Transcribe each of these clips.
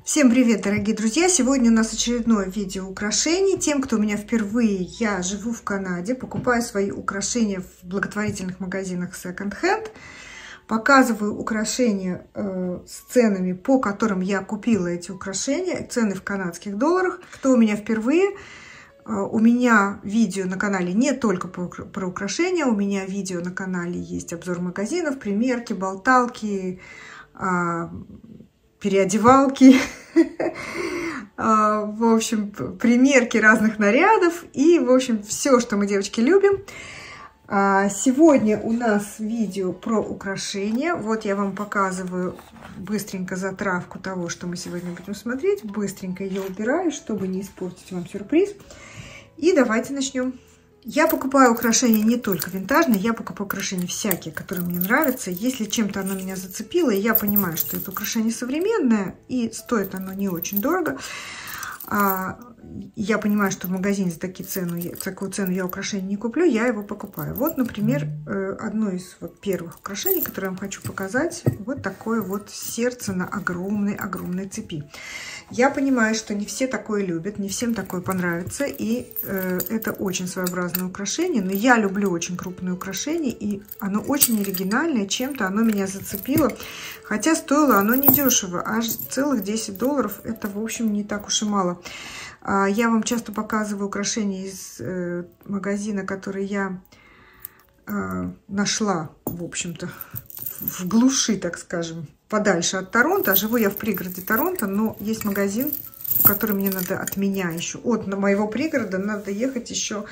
Всем привет, дорогие друзья! Сегодня у нас очередное видео украшений. Тем, кто у меня впервые, я живу в Канаде, покупаю свои украшения в благотворительных магазинах Second Hand. Показываю украшения с ценами, по которым я купила эти украшения, цены в канадских долларах. Кто у меня впервые, у меня видео на канале не только про украшения, у меня видео на канале есть обзор магазинов, примерки, болталки, переодевалки, в общем, примерки разных нарядов и, в общем, все, что мы, девочки, любим. Сегодня у нас видео про украшения. Вот я вам показываю быстренько затравку того, что мы сегодня будем смотреть. Быстренько ее убираю, чтобы не испортить вам сюрприз. И давайте начнем. Я покупаю украшения не только винтажные, я покупаю украшения всякие, которые мне нравятся. Если чем-то оно меня зацепило, и я понимаю, что это украшение современное, и стоит оно не очень дорого, я понимаю, что в магазине за такую цену я украшение не куплю, я его покупаю. Вот, например, одно из первых украшений, которое я вам хочу показать, вот такое вот сердце на огромной цепи. Я понимаю, что не все такое любят, не всем такое понравится, и это очень своеобразное украшение, но я люблю очень крупные украшения, и оно очень оригинальное, чем-то оно меня зацепило, хотя стоило оно недешево, аж целых $10, это, в общем, не так уж и мало. Я вам часто показываю украшения из магазина, который я нашла, в общем-то, в глуши, так скажем, подальше от Торонто. Живу я в пригороде Торонто, но есть магазин, в который мне надо от меня еще, от моего пригорода надо ехать еще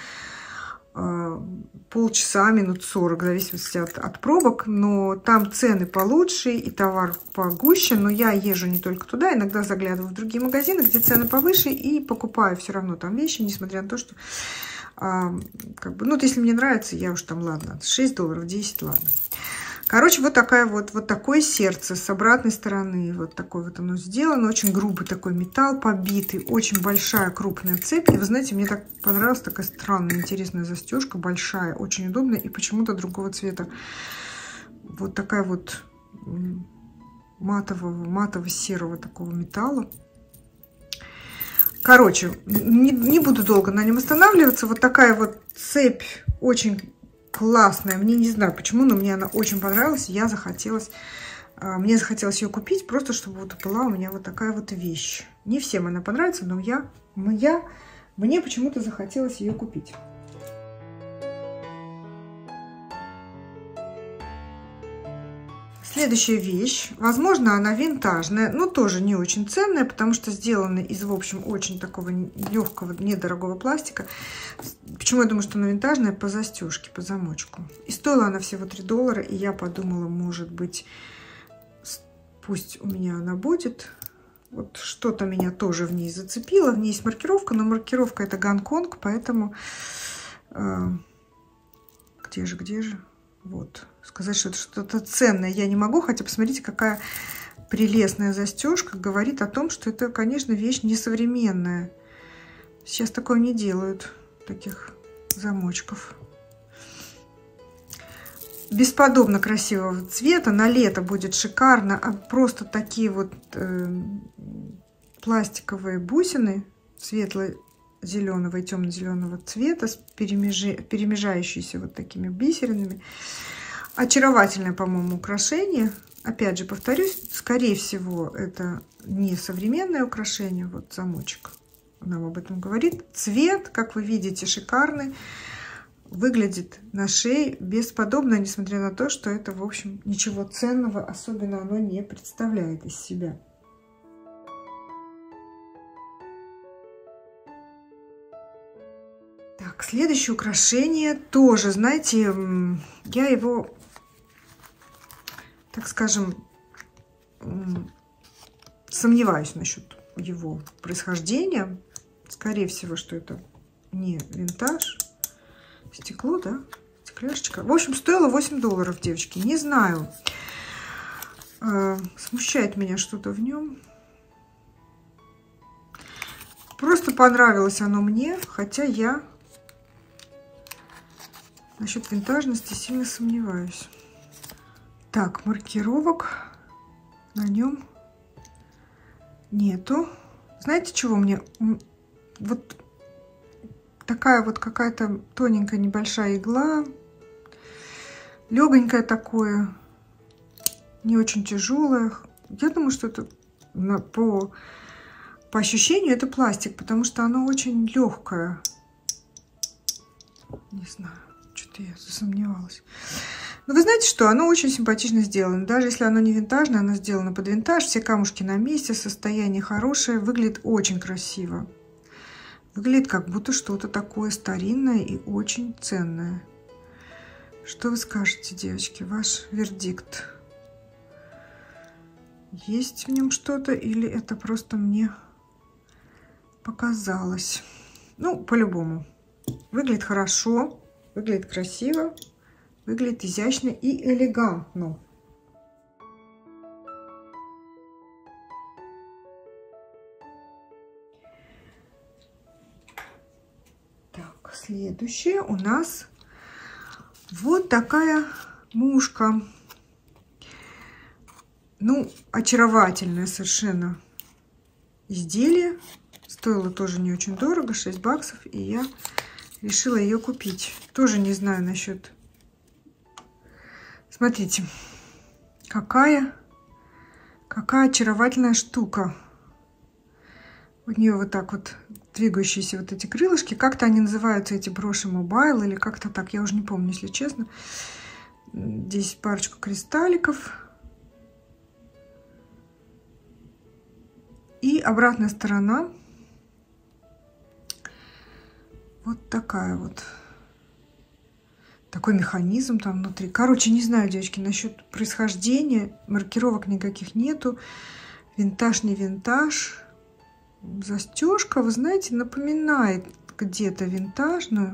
полчаса, минут 40, в зависимости от пробок, но там цены получше и товар погуще, но я езжу не только туда, иногда заглядываю в другие магазины, где цены повыше, и покупаю все равно там вещи, несмотря на то, что если мне нравится, я уж там, ладно, $6, 10, ладно. Короче, вот такое сердце с обратной стороны, вот такое вот оно сделано, очень грубый такой металл, побитый, очень большая крупная цепь. И вы знаете, мне так понравилась такая странная, интересная застежка, большая, очень удобная и почему-то другого цвета. Вот такая вот матово-серого такого металла. Короче, не буду долго на нем останавливаться. Вот такая вот цепь очень классная, мне не знаю почему, но мне она очень понравилась, мне захотелось ее купить, просто чтобы вот была у меня вот такая вот вещь. Не всем она понравится, но мне почему-то захотелось ее купить. Следующая вещь, возможно, она винтажная, но тоже не очень ценная, потому что сделана из, в общем, очень такого легкого, недорогого пластика. Почему я думаю, что она винтажная? По застежке, по замочку. И стоила она всего $3, и я подумала, может быть, пусть у меня она будет. Вот что-то меня тоже в ней зацепило. В ней есть маркировка, но маркировка это Гонконг, поэтому... Где же? Вот. Сказать, что это что-то ценное я не могу, хотя посмотрите, какая прелестная застежка. Говорит о том, что это, конечно, вещь несовременная. Сейчас такое не делают, таких замочков. Бесподобно красивого цвета. На лето будет шикарно. А просто такие вот пластиковые бусины светло-зеленого и темно-зеленого цвета, перемежающиеся вот такими бисеринами. Очаровательное, по-моему, украшение. Опять же, повторюсь, скорее всего, это не современное украшение. Вот замочек нам об этом говорит. Цвет, как вы видите, шикарный. Выглядит на шее бесподобно, несмотря на то, что это, в общем, ничего ценного особенно оно не представляет из себя. Так, следующее украшение тоже, знаете, я его, так скажем, сомневаюсь насчет его происхождения. Скорее всего, что это не винтаж. Стекло, да? Стекляшечка. В общем, стоило $8, девочки. Не знаю. Смущает меня что-то в нем. Просто понравилось оно мне, хотя я насчет винтажности сильно сомневаюсь. Так, маркировок на нем нету. Знаете, чего мне? Вот такая вот какая-то тоненькая небольшая игла. Легонькое такое. Не очень тяжелое. Я думаю, что это по ощущению это пластик, потому что оно очень легкое. Не знаю, что-то я засомневалась. Но вы знаете что? Оно очень симпатично сделано. Даже если оно не винтажное, оно сделано под винтаж. Все камушки на месте, состояние хорошее. Выглядит очень красиво. Выглядит как будто что-то такое старинное и очень ценное. Что вы скажете, девочки? Ваш вердикт. Есть в нем что-то или это просто мне показалось? Ну, по-любому. Выглядит хорошо, выглядит красиво, выглядит изящно и элегантно. Так, следующее у нас вот такая мушка. Ну, очаровательное совершенно изделие. Стоило тоже не очень дорого, 6 баксов. И я решила ее купить. Тоже не знаю насчет... Смотрите, какая очаровательная штука. У нее вот так вот двигающиеся вот эти крылышки. Как-то они называются, эти броши мобайл, или как-то так. Я уже не помню, если честно. Здесь парочку кристалликов. И обратная сторона вот такая вот. Такой механизм там внутри. Короче, не знаю, девочки, насчет происхождения. Маркировок никаких нету. Винтаж, не винтаж. Застежка, вы знаете, напоминает где-то винтажную.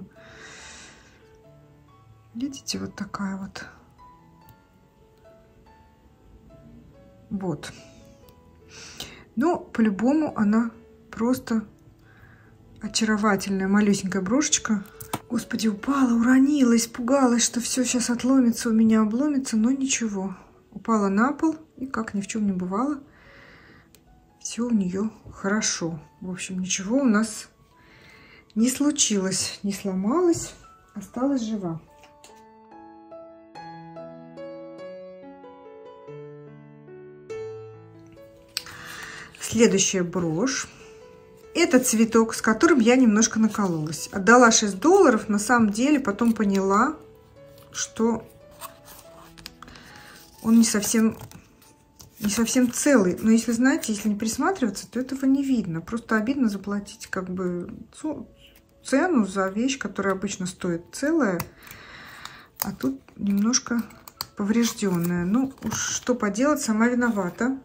Видите, вот такая вот. Вот. Но по-любому она просто очаровательная. Малюсенькая брошечка. Господи, упала, уронила, испугалась, что все сейчас отломится, у меня обломится, но ничего. Упала на пол, и как ни в чем не бывало, все у нее хорошо. В общем, ничего у нас не случилось, не сломалась, осталась жива. Следующая брошь. Это цветок, с которым я немножко накололась. Отдала 6 долларов. На самом деле потом поняла, что он не совсем целый. Но если, знаете, если не присматриваться, то этого не видно. Просто обидно заплатить как бы цену за вещь, которая обычно стоит целая. А тут немножко поврежденная. Ну, уж что поделать, сама виновата.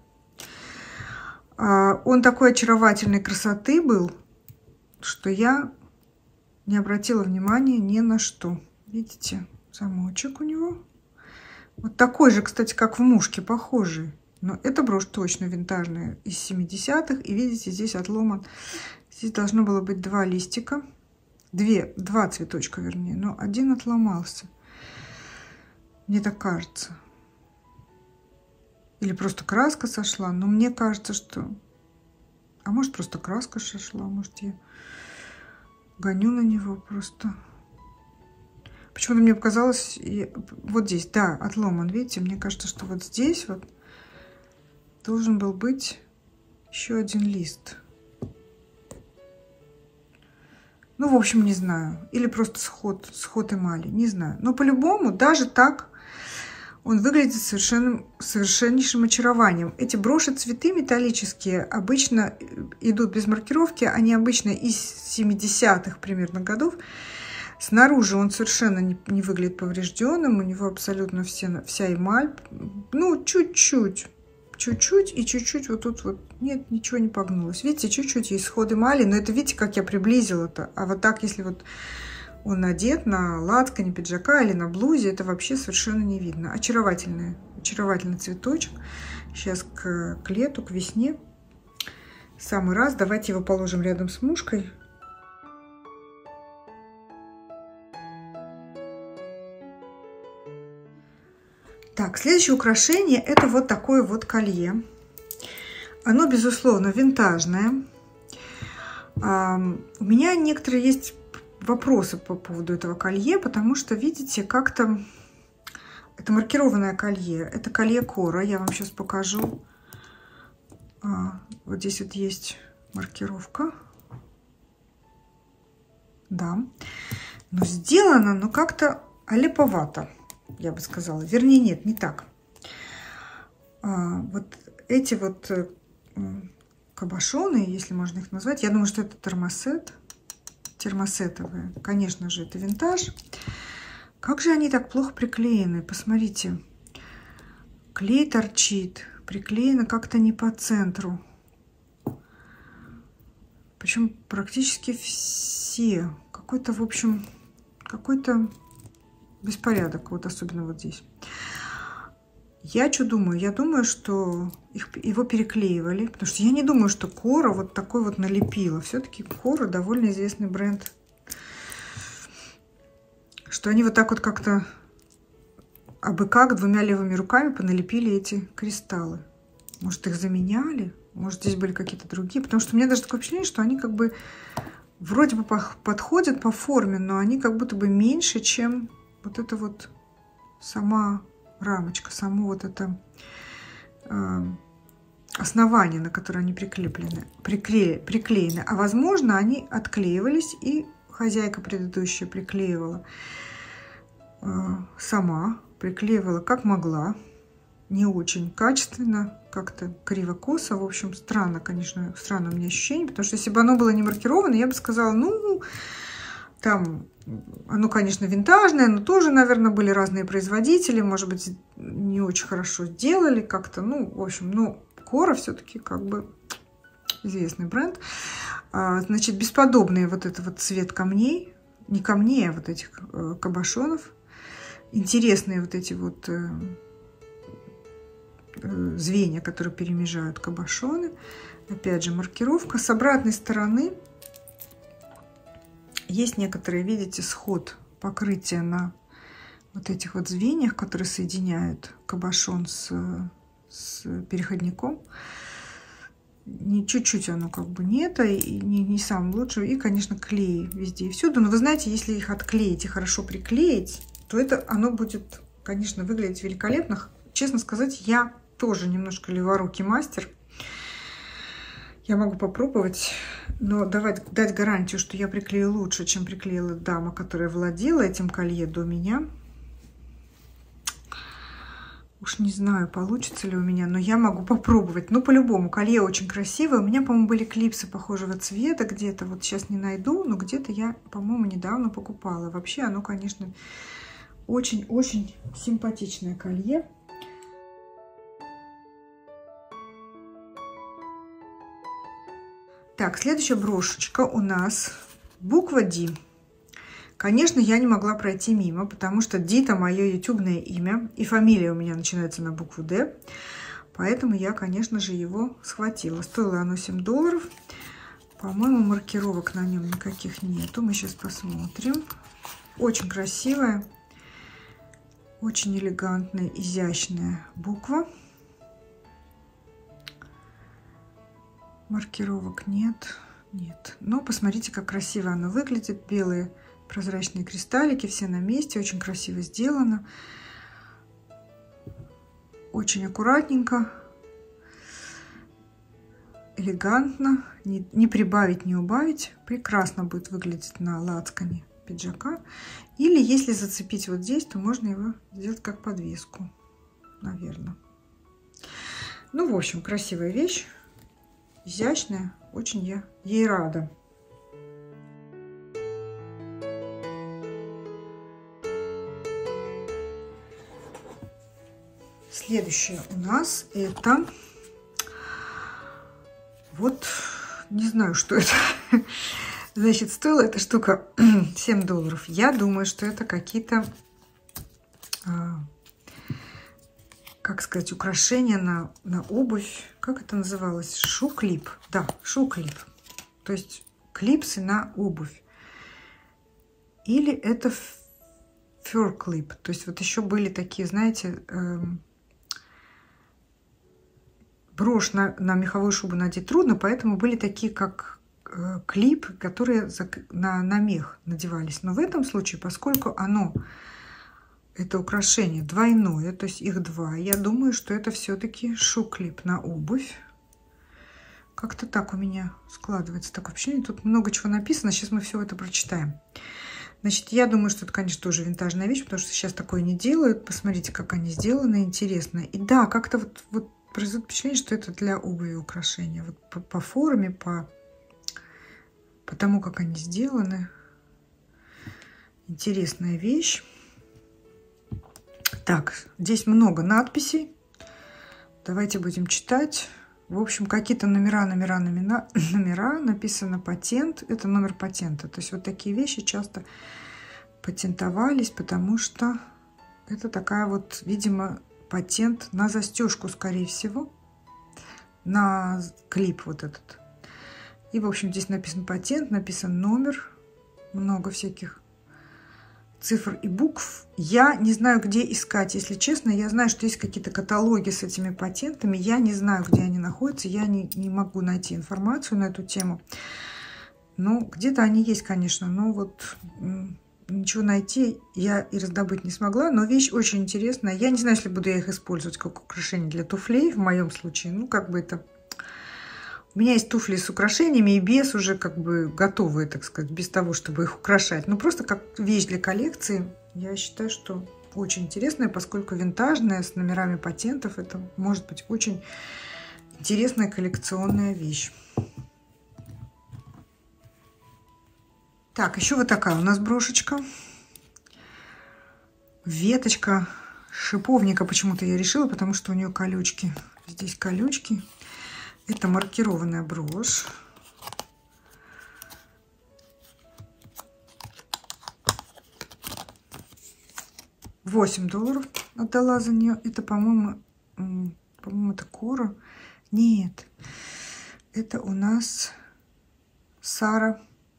Он такой очаровательной красоты был, что я не обратила внимания ни на что. Видите, замочек у него. Вот такой же, кстати, как в мушке, похожий. Но эта брошь точно винтажная, из 70-х. И видите, здесь отломан. Здесь должно было быть 2 листика. Два цветочка, вернее. Но один отломался. Мне так кажется. Или просто краска сошла. Но мне кажется, что... А может, просто краска сошла. Может, я гоню на него просто. Почему-то мне показалось... Вот здесь, да, отломан. Видите, мне кажется, что вот здесь вот должен был быть еще один лист. Ну, в общем, не знаю. Или просто сход эмали. Не знаю. Но по-любому, даже так... Он выглядит совершеннейшим очарованием. Эти броши цветы металлические обычно идут без маркировки. Они обычно из 70-х примерно годов. Снаружи он совершенно не выглядит поврежденным. У него абсолютно вся эмаль. Ну, чуть-чуть. Чуть-чуть и чуть-чуть вот тут вот. Нет, ничего не погнулось. Видите, чуть-чуть есть сход эмали. Но это видите, как я приблизила-то. А вот так, если вот... Он надет на лацкане пиджака или на блузе, это вообще совершенно не видно. Очаровательный цветочек. Сейчас к лету, к весне. В самый раз. Давайте его положим рядом с мушкой. Так, следующее украшение — это вот такое вот колье. Оно, безусловно, винтажное. У меня некоторые есть вопросы по поводу этого колье, потому что, видите, как-то это маркированное колье. Это колье Кора. Я вам сейчас покажу. Вот здесь вот есть маркировка. Да. Но сделано, но как-то аляповато, я бы сказала. Вернее, нет, не так. Вот эти вот кабошоны, если можно их назвать, я думаю, что это термосет. Термосетовые. Конечно же, это винтаж. Как же они так плохо приклеены? Посмотрите. Клей торчит. Приклеено как-то не по центру. Причем практически все. Какой-то, в общем, какой-то беспорядок. Вот особенно вот здесь. Я что думаю? Я думаю, что его переклеивали. Потому что я не думаю, что Кора вот такой вот налепила. Все-таки Кора довольно известный бренд. Что они вот так вот как-то абы как двумя левыми руками поналепили эти кристаллы. Может, их заменяли? Может, здесь были какие-то другие? Потому что у меня даже такое впечатление, что они как бы вроде бы подходят по форме, но они как будто бы меньше, чем вот это вот сама рамочка, само вот это основание, на которое они приклеены. А возможно, они отклеивались, и хозяйка предыдущая приклеивала сама, приклеивала как могла, не очень качественно, как-то криво-косо. В общем, странно, конечно, странное у меня ощущение, потому что если бы оно было не маркировано, я бы сказала, ну, там, оно, конечно, винтажное, но тоже, наверное, были разные производители, может быть, не очень хорошо сделали как-то, ну, в общем, ну, Кора все-таки как бы известный бренд. Значит, бесподобный вот этот вот цвет камней, не камней, а вот этих кабошонов. Интересные вот эти вот звенья, которые перемежают кабошоны. Опять же, маркировка. С обратной стороны есть некоторые, видите, сход покрытия на вот этих вот звеньях, которые соединяют кабошон с переходником. Не чуть-чуть оно как бы не это, и не самое лучшее. И, конечно, клей везде и всюду. Но вы знаете, если их отклеить и хорошо приклеить, то это оно будет, конечно, выглядеть великолепно. Честно сказать, я тоже немножко леворукий мастер. Я могу попробовать, но дать гарантию, что я приклею лучше, чем приклеила дама, которая владела этим колье до меня. Уж не знаю, получится ли у меня, но я могу попробовать. Ну, по-любому, колье очень красивое. У меня, по-моему, были клипсы похожего цвета где-то. Вот сейчас не найду, но где-то я, по-моему, недавно покупала. Вообще оно, конечно, очень-очень симпатичное колье. Так, следующая брошечка у нас буква D. Конечно, я не могла пройти мимо, потому что D — это мое ютубное имя, и фамилия у меня начинается на букву D. Поэтому я, конечно же, его схватила. Стоило оно $7. По-моему, маркировок на нем никаких нету. Мы сейчас посмотрим. Очень красивая, очень элегантная, изящная буква. Маркировок нет. Но посмотрите, как красиво оно выглядит. Белые прозрачные кристаллики, все на месте. Очень красиво сделано. Очень аккуратненько. Элегантно. Не прибавить, не убавить. Прекрасно будет выглядеть на лацкане пиджака. Или если зацепить вот здесь, то можно его сделать как подвеску. Наверное. Ну, в общем, красивая вещь. Изящная. Очень я ей рада. Следующее у нас это вот, не знаю, что это. Значит, стоила эта штука $7. Я думаю, что это какие-то, как сказать, украшения на обувь. Как это называлось? Шу-клип. Да, шу-клип. То есть клипсы на обувь. Или это фёр-клип. То есть вот еще были такие, знаете, брошь на меховую шубу надеть трудно, поэтому были такие, как клип, которые на мех надевались. Но в этом случае, поскольку это украшение двойное, то есть их два, я думаю, что это все-таки шу-клип на обувь. Как-то так у меня складывается такое впечатление. Тут много чего написано, сейчас мы все это прочитаем. Значит, я думаю, что это, конечно, тоже винтажная вещь, потому что сейчас такое не делают. Посмотрите, как они сделаны, интересно. И да, как-то вот производит впечатление, что это для обуви украшения. Вот по форме, по тому, как они сделаны. Интересная вещь. Так, здесь много надписей. Давайте будем читать. В общем, какие-то номера, написано патент. Это номер патента. То есть вот такие вещи часто патентовались, потому что это такая вот, видимо, патент на застежку, скорее всего, на клип вот этот. И, в общем, здесь написан патент, написан номер, много всяких цифр и букв. Я не знаю, где искать, если честно. Я знаю, что есть какие-то каталоги с этими патентами. Я не знаю, где они находятся. Я не могу найти информацию на эту тему. Ну, где-то они есть, конечно. Но вот ничего найти я и раздобыть не смогла. Но вещь очень интересная. Я не знаю, если буду я их использовать как украшение для туфлей. В моем случае, ну, как бы это... У меня есть туфли с украшениями и без, уже как бы готовые, так сказать, без того, чтобы их украшать. Но просто как вещь для коллекции, я считаю, что очень интересная, поскольку винтажная, с номерами патентов, это может быть очень интересная коллекционная вещь. Так, еще вот такая у нас брошечка. Веточка шиповника почему-то я решила, потому что у нее колючки. Здесь колючки. Это маркированная брошь. $8 отдала за нее. Это, по-моему, это Кора. Нет, это у нас Сара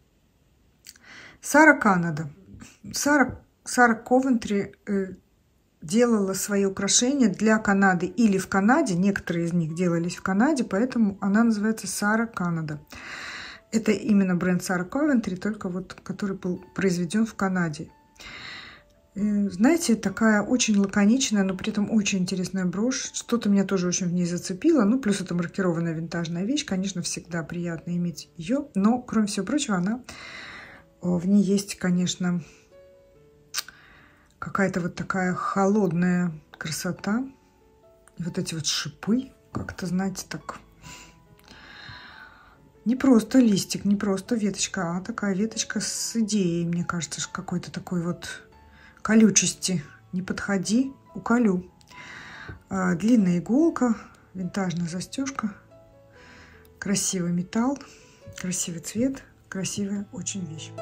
Канада. Сара Ковентри делала свои украшения для Канады или в Канаде. Некоторые из них делались в Канаде, поэтому она называется Сара Канада. Это именно бренд Сара Ковентри, только вот который был произведен в Канаде. Знаете, такая очень лаконичная, но при этом очень интересная брошь. Что-то меня тоже очень в ней зацепило. Ну, плюс это маркированная винтажная вещь. Конечно, всегда приятно иметь ее. Но, кроме всего прочего, в ней есть, конечно, какая-то вот такая холодная красота. И вот эти вот шипы, как-то, знаете, так... Не просто листик, не просто веточка, а такая веточка с идеей, мне кажется, какой-то такой вот колючести. Не подходи, уколю. Длинная иголка, винтажная застежка, красивый металл, красивый цвет, красивая очень вещь.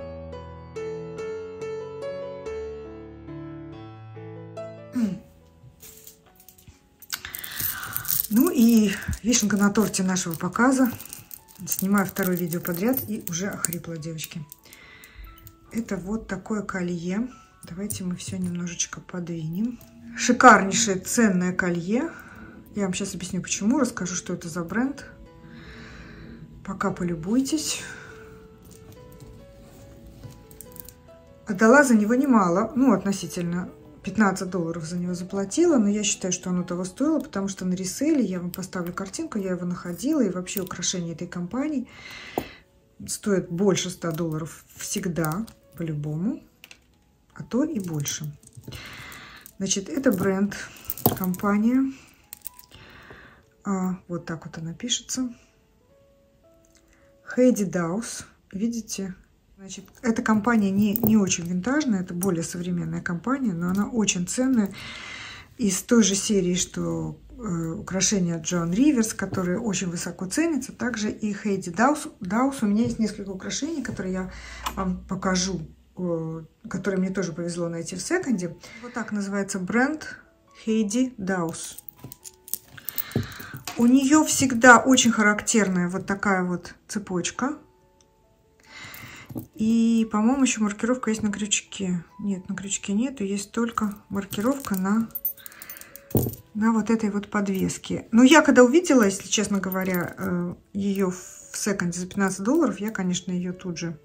Ну и вишенка на торте нашего показа. Снимаю второе видео подряд и уже охрипла, девочки. Это вот такое колье. Давайте мы все немножечко подвинем. Шикарнейшее ценное колье. Я вам сейчас объясню почему, расскажу, что это за бренд. Пока полюбуйтесь. Отдала за него немало, ну, относительно. $15 за него заплатила, но я считаю, что оно того стоило, потому что на реселе, я вам поставлю картинку, я его находила, и вообще украшения этой компании стоят больше $100 всегда, по-любому, а то и больше. Значит, это бренд, компания, вот так вот она пишется, Heidi Daus, видите? Значит, эта компания не очень винтажная, это более современная компания, но она очень ценная. Из той же серии, что украшения Джоан Риверс, которые очень высоко ценятся, также и Heidi Daus. У меня есть несколько украшений, которые я вам покажу, которые мне тоже повезло найти в секонде. Вот так называется бренд Heidi Daus. У нее всегда очень характерная вот такая вот цепочка. И, по-моему, еще маркировка есть на крючке. Нет, на крючке нету. Есть только маркировка на на вот этой вот подвеске. Но я когда увидела, если честно говоря, ее в секонде за $15, я, конечно, ее тут же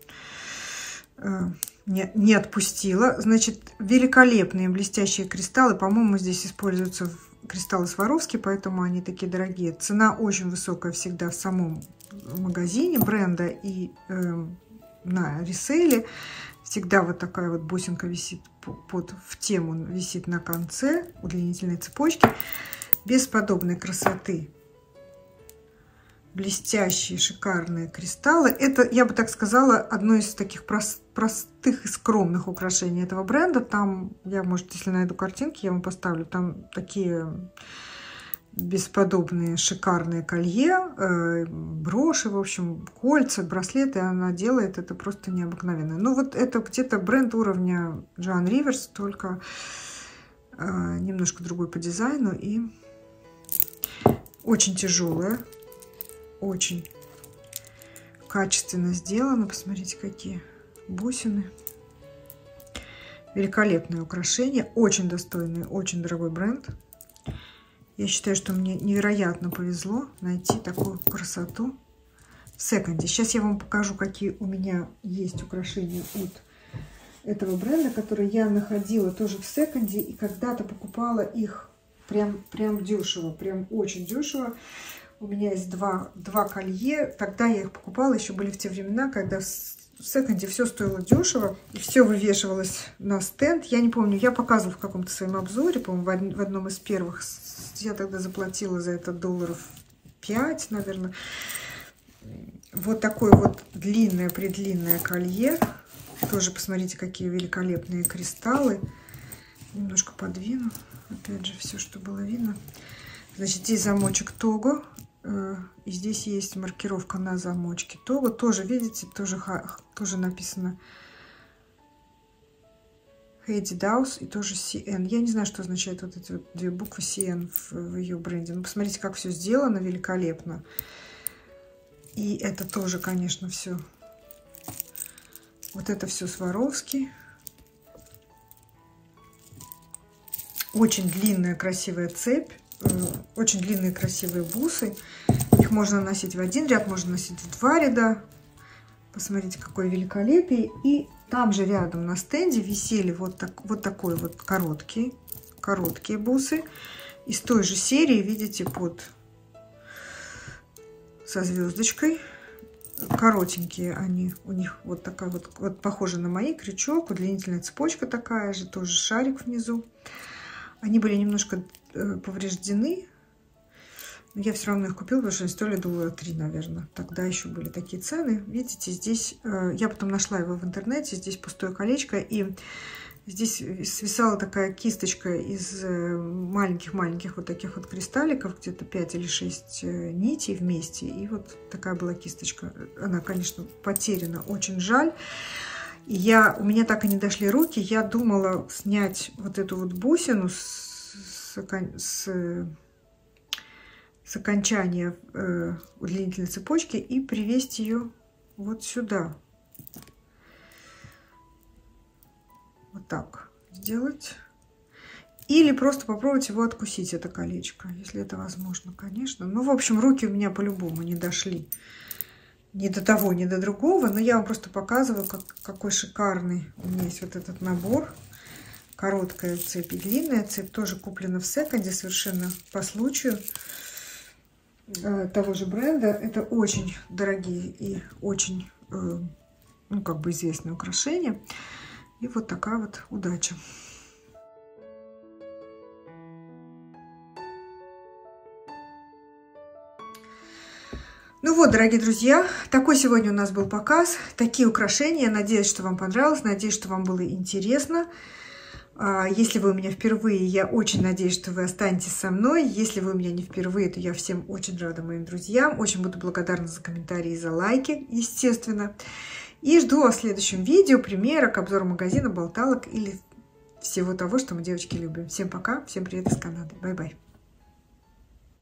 не отпустила. Значит, великолепные блестящие кристаллы. По-моему, здесь используются кристаллы Сваровски, поэтому они такие дорогие. Цена очень высокая всегда в самом магазине бренда и на реселе. Всегда вот такая вот бусинка висит в тему, висит на конце удлинительной цепочки. Бесподобной красоты. Блестящие, шикарные кристаллы. Это, я бы так сказала, одно из таких простых и скромных украшений этого бренда. Там, я, может, если найду картинки, я вам поставлю. Там такие бесподобные, шикарные колье, броши, в общем, кольца, браслеты. Она делает это просто необыкновенно. Ну, вот это где-то бренд уровня Joan Rivers, только немножко другой по дизайну. И очень тяжелая. Очень качественно сделано. Посмотрите, какие бусины. Великолепное украшение. Очень достойный, очень дорогой бренд. Я считаю, что мне невероятно повезло найти такую красоту в секонде. Сейчас я вам покажу, какие у меня есть украшения от этого бренда, которые я находила тоже в секонде. И когда-то покупала их прям дешево. Прям очень дешево. У меня есть два колье. Тогда я их покупала, еще были в те времена, когда в секонде все стоило дешево. И все вывешивалось на стенд. Я не помню, я показывала в каком-то своем обзоре, по-моему, в одном из первых. Я тогда заплатила за это $5, наверное. Вот такое вот длинное-предлинное колье. Тоже посмотрите, какие великолепные кристаллы. Немножко подвину. Опять же, все, что было видно. Значит, здесь замочек Того. И здесь есть маркировка на замочке Того. Тоже, видите, тоже написано Heidi Daus и тоже CN. Я не знаю, что означают вот эти вот две буквы CN в ее бренде. Но посмотрите, как все сделано великолепно. И это тоже, конечно, все. Вот это все Сваровски. Очень длинная красивая цепь. Очень длинные красивые бусы. Их можно носить в один ряд, можно носить в два ряда. Посмотрите, какое великолепие. И там же рядом на стенде висели вот такой вот короткие бусы. Из той же серии, видите, со звездочкой. Коротенькие они. У них вот такая вот похожа на мои, крючок, удлинительная цепочка такая же, тоже шарик внизу. Они были немножко повреждены. Но я все равно их купила, потому что они стоили $3, наверное. Тогда еще были такие цены. Видите, здесь я потом нашла его в интернете. Здесь пустое колечко. И здесь свисала такая кисточка из маленьких вот таких вот кристалликов. Где-то 5 или 6 нитей вместе. И вот такая была кисточка. Она, конечно, потеряна. Очень жаль. И у меня так и не дошли руки. Я думала снять вот эту вот бусину с окончания удлинительной цепочки и привести ее вот сюда. Вот так сделать. Или просто попробовать его откусить, это колечко, если это возможно, конечно. Ну, в общем, руки у меня по-любому не дошли. Ни до того, ни до другого. Но я вам просто показываю, какой шикарный у меня есть вот этот набор. Короткая цепь и длинная цепь. Тоже куплена в секонде совершенно по случаю. Того же бренда. Это очень дорогие и очень, ну, как бы известные украшения. И вот такая вот удача. Ну вот, дорогие друзья, такой сегодня у нас был показ. Такие украшения. Надеюсь, что вам понравилось. Надеюсь, что вам было интересно. Если вы у меня впервые, я очень надеюсь, что вы останетесь со мной. Если вы у меня не впервые, то я всем очень рада, моим друзьям. Очень буду благодарна за комментарии и за лайки, естественно. И жду вас в следующем видео, примерок, обзор магазина, болталок или всего того, что мы, девочки, любим. Всем пока, всем привет из Канады. Бай-бай.